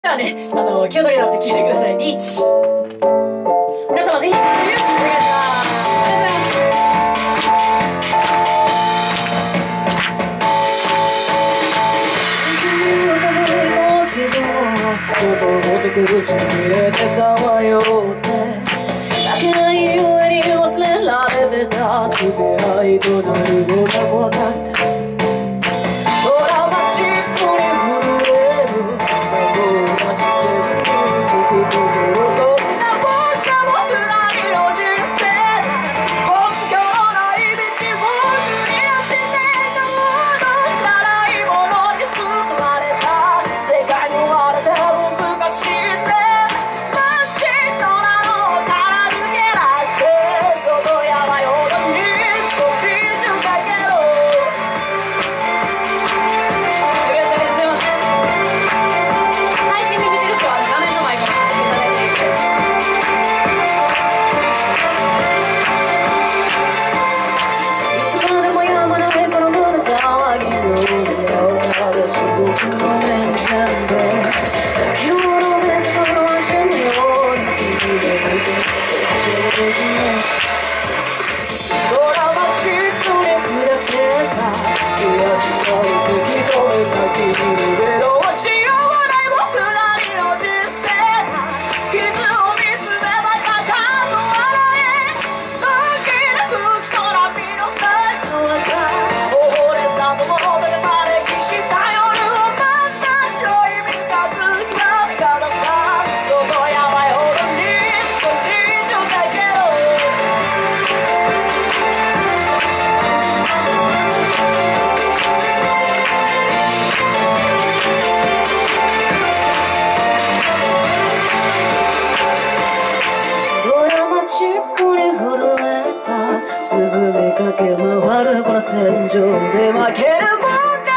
ではね、気を取り直して聞いてください。リーチ。皆様ぜひ、よろしくお願いします。ありがとうございます。口に入れてさまよって泣けないゆえに忘れられてたすべ愛となるのが分かったドラマチックに震える守らしせにつく心そんな僕さ僕なりの人生根拠のない道を繰り出してたもの知らないものに救われた世界に追われて難しい沈みかけ回るこの戦場で負けるもんか